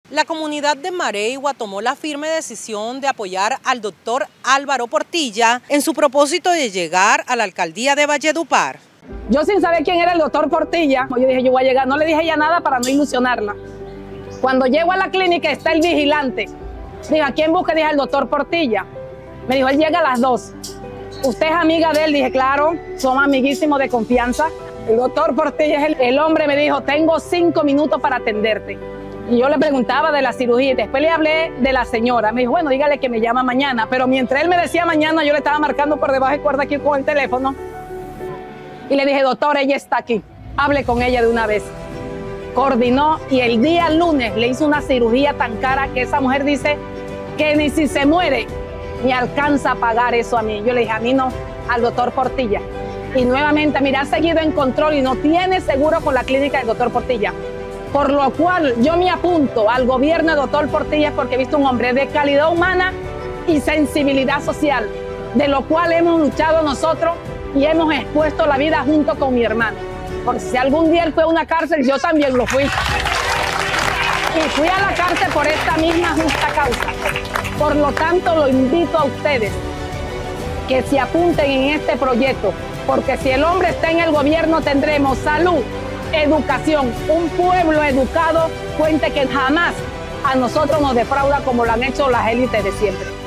La comunidad de Mareigua tomó la firme decisión de apoyar al doctor Álvaro Portilla en su propósito de llegar a la alcaldía de Valledupar. Yo sin saber quién era el doctor Portilla, yo dije yo voy a llegar, no le dije ya nada para no ilusionarla. Cuando llego a la clínica está el vigilante. Dije, ¿a quién busca? Dije, al doctor Portilla. Me dijo, él llega a las 2. ¿Usted es amiga de él? Dije, claro, somos amiguísimos de confianza. El doctor Portilla es el hombre, me dijo, tengo 5 minutos para atenderte. Y yo le preguntaba de la cirugía y después le hablé de la señora. Me dijo, bueno, dígale que me llama mañana. Pero mientras él me decía mañana, yo le estaba marcando por debajo de cuerda aquí con el teléfono. Y le dije, doctor, ella está aquí. Hable con ella de una vez. Coordinó y el día lunes le hizo una cirugía tan cara que esa mujer dice que ni si se muere me alcanza a pagar eso a mí. Yo le dije, a mí no, al doctor Portilla. Y nuevamente, mira, ha seguido en control y no tiene seguro con la clínica del doctor Portilla. Por lo cual yo me apunto al gobierno del doctor Portilla porque he visto un hombre de calidad humana y sensibilidad social, de lo cual hemos luchado nosotros y hemos expuesto la vida junto con mi hermano. Porque si algún día él fue a una cárcel, yo también lo fui. Y fui a la cárcel por esta misma justa causa. Por lo tanto, lo invito a ustedes que se apunten en este proyecto, porque si el hombre está en el gobierno tendremos salud, educación, un pueblo educado, cuente que jamás a nosotros nos defrauda como lo han hecho las élites de siempre.